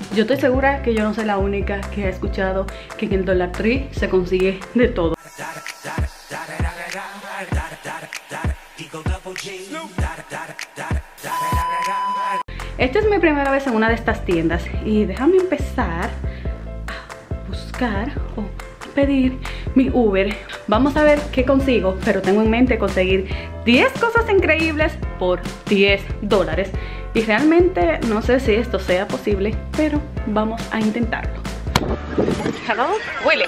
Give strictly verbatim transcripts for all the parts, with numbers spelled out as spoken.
Yo estoy segura que yo no soy la única que ha escuchado que en el Dollar Tree se consigue de todo. Esta es mi primera vez en una de estas tiendas y déjame empezar a buscar o pedir mi Uber. Vamos a ver qué consigo, pero tengo en mente conseguir diez cosas increíbles por diez dólares. Y realmente no sé si esto sea posible, pero vamos a intentarlo. Hello, Willy.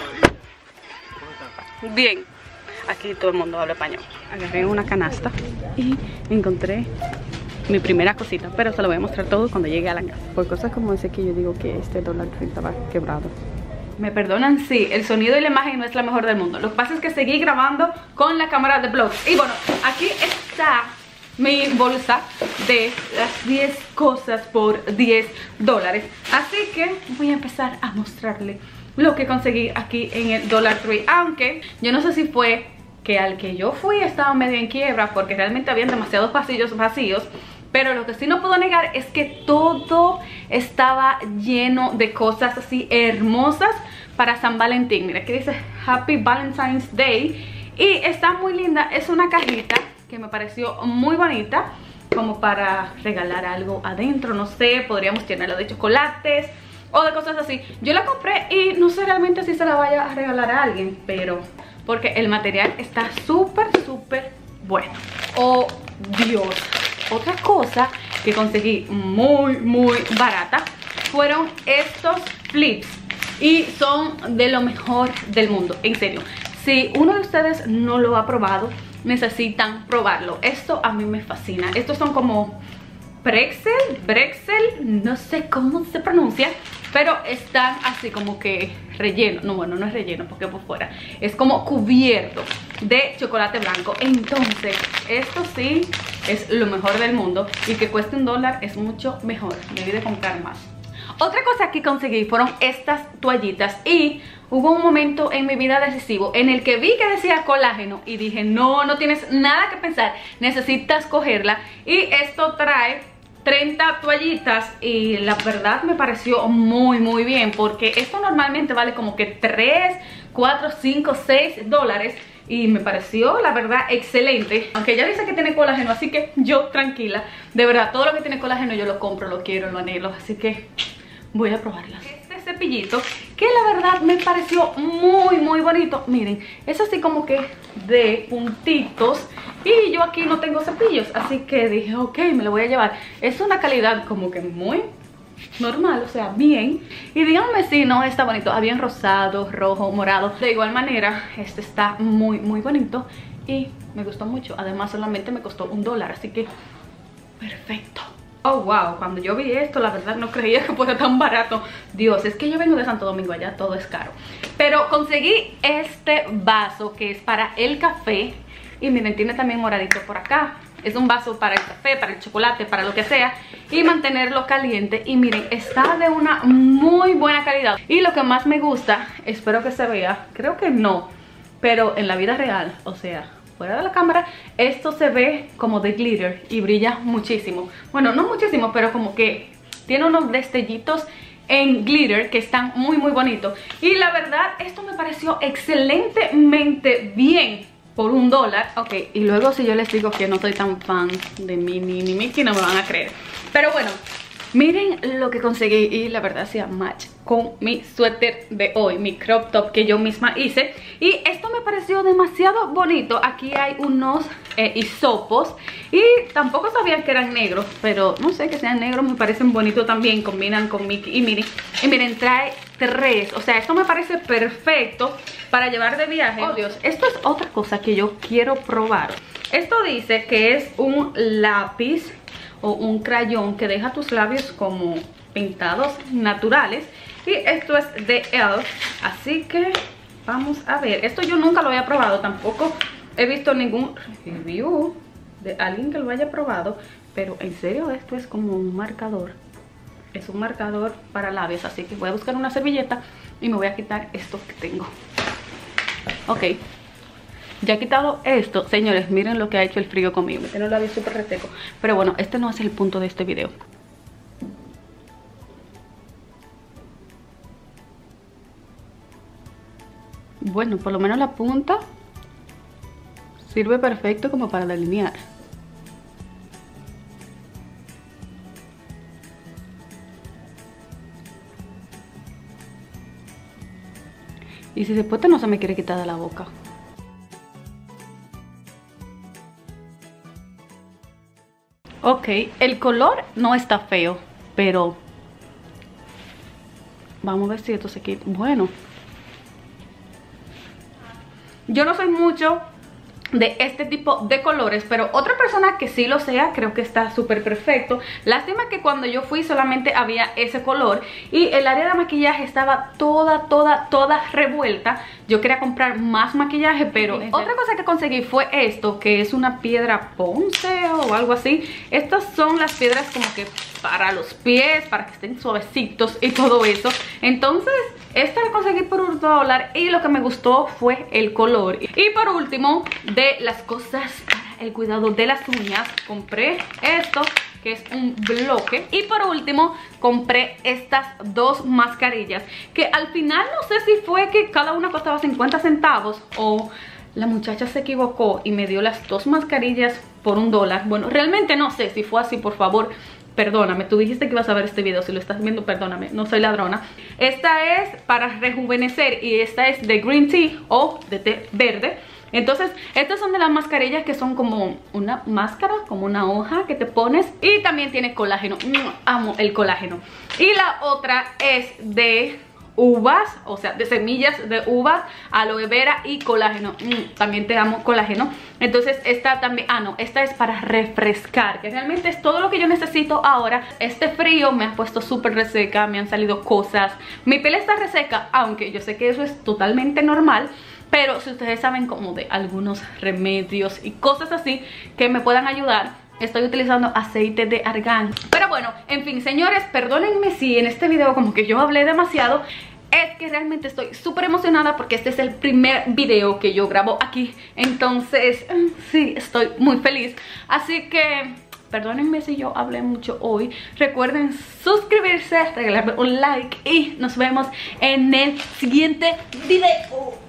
Bien, aquí todo el mundo habla español. Agarré una canasta y encontré mi primera cosita, pero se lo voy a mostrar todo cuando llegue a la casa. Por cosas como ese que yo digo que este Dollar Tree estaba quebrado. Me perdonan, sí, el sonido y la imagen no es la mejor del mundo. Lo que pasa es que seguí grabando con la cámara de vlogs. Y bueno, aquí está mi bolsa de las diez cosas por diez dólares. Así que voy a empezar a mostrarle lo que conseguí aquí en el Dollar Tree. Aunque yo no sé si fue que al que yo fui estaba medio en quiebra, porque realmente habían demasiados pasillos vacíos. Pero lo que sí no puedo negar es que todo estaba lleno de cosas así hermosas para San Valentín. Mira, aquí dice Happy Valentine's Day. Y está muy linda, es una cajita que me pareció muy bonita, como para regalar algo adentro, no sé, podríamos llenarlo de chocolates o de cosas así. Yo la compré y no sé realmente si se la vaya a regalar a alguien, pero porque el material está súper, súper bueno. Oh, Dios. Otra cosa que conseguí muy, muy barata fueron estos flips. Y son de lo mejor del mundo, en serio. Si uno de ustedes no lo ha probado, necesitan probarlo. Esto a mí me fascina. Estos son como pretzel, brexel, no sé cómo se pronuncia, pero están así como que relleno. No, bueno, no es relleno porque por fuera es como cubierto de chocolate blanco. Entonces, esto sí es lo mejor del mundo. Y que cueste un dólar es mucho mejor. Debí de comprar más. Otra cosa que conseguí fueron estas toallitas. Y hubo un momento en mi vida decisivo en el que vi que decía colágeno y dije, no, no tienes nada que pensar, necesitas cogerla. Y esto trae treinta toallitas y la verdad me pareció muy muy bien, porque esto normalmente vale como que tres, cuatro, cinco, seis dólares. Y me pareció, la verdad, excelente. Aunque ella dice que tiene colágeno, así que yo tranquila. De verdad, todo lo que tiene colágeno yo lo compro, lo quiero, lo anhelo. Así que voy a probarlas. Este cepillito, que la verdad me pareció muy, muy bonito. Miren, es así como que de puntitos. Y yo aquí no tengo cepillos, así que dije, ok, me lo voy a llevar. Es una calidad como que muy normal, o sea, bien. Y díganme si no está bonito. Había en rosado, rojo, morado. De igual manera, este está muy, muy bonito y me gustó mucho. Además, solamente me costó un dólar, así que perfecto. Oh, wow, cuando yo vi esto, la verdad no creía que fuera tan barato. Dios, es que yo vengo de Santo Domingo, allá todo es caro. Pero conseguí este vaso que es para el café. Y miren, tiene también moradito por acá. Es un vaso para el café, para el chocolate, para lo que sea. Y mantenerlo caliente. Y miren, está de una muy buena calidad. Y lo que más me gusta, espero que se vea, creo que no, pero en la vida real, o sea, fuera de la cámara, esto se ve como de glitter y brilla muchísimo. Bueno, no muchísimo, pero como que tiene unos destellitos en glitter que están muy muy bonitos. Y la verdad, esto me pareció excelentemente bien por un dólar. Ok, y luego si yo les digo que no soy tan fan de Minnie ni Mickey, no me van a creer. Pero bueno, miren lo que conseguí y la verdad hacía match con mi suéter de hoy, mi crop top que yo misma hice. Y esto me pareció demasiado bonito. Aquí hay unos eh, hisopos y tampoco sabía que eran negros, pero no sé, que sean negros me parecen bonitos también, combinan con Mickey y Minnie. Y miren, trae tres, o sea, esto me parece perfecto para llevar de viaje. Oh Dios, esto es otra cosa que yo quiero probar. Esto dice que es un lápiz o un crayón que deja tus labios como pintados naturales. Y esto es de E L F, así que vamos a ver. Esto yo nunca lo había probado, tampoco he visto ningún review de alguien que lo haya probado. Pero en serio, esto es como un marcador. Es un marcador para labios, así que voy a buscar una servilleta y me voy a quitar esto que tengo. Ok, ya he quitado esto. Señores, miren lo que ha hecho el frío conmigo. Me tiene los labios súper reseco. Pero bueno, este no es el punto de este video. Bueno, por lo menos la punta sirve perfecto como para delinear. Y si después no se me quiere quitar de la boca. Ok, el color no está feo, pero vamos a ver si esto se quita. Bueno, yo no soy mucho de este tipo de colores, pero otra persona que sí lo sea, creo que está súper perfecto. Lástima que cuando yo fui solamente había ese color y el área de maquillaje estaba toda, toda, toda revuelta. Yo quería comprar más maquillaje, pero sí, otra cosa que conseguí fue esto, que es una piedra ponce o algo así. Estas son las piedras como que para los pies, para que estén suavecitos y todo eso. Entonces, esta la conseguí por un dólar y lo que me gustó fue el color. Y por último, de las cosas para el cuidado de las uñas, compré esto, que es un bloque. Y por último, compré estas dos mascarillas, que al final no sé si fue que cada una costaba cincuenta centavos o la muchacha se equivocó y me dio las dos mascarillas por un dólar. Bueno, realmente no sé si fue así, por favor. Perdóname, tú dijiste que ibas a ver este video. Si lo estás viendo, perdóname, no soy ladrona. Esta es para rejuvenecer y esta es de green tea o de té verde. Entonces, estas son de las mascarillas que son como una máscara, como una hoja que te pones. Y también tiene colágeno. Amo el colágeno. Y la otra es de uvas, o sea, de semillas de uvas, aloe vera y colágeno. mm, También te amo colágeno. Entonces esta también, ah no, esta es para refrescar, que realmente es todo lo que yo necesito ahora. Este frío me ha puesto súper reseca, me han salido cosas, mi piel está reseca, aunque yo sé que eso es totalmente normal. Pero si ustedes saben como de algunos remedios y cosas así que me puedan ayudar, estoy utilizando aceite de argán. Pero bueno, en fin, señores, perdónenme si en este video como que yo hablé demasiado. Es que realmente estoy súper emocionada porque este es el primer video que yo grabo aquí. Entonces, sí, estoy muy feliz. Así que perdónenme si yo hablé mucho hoy. Recuerden suscribirse, regalarme un like y nos vemos en el siguiente video.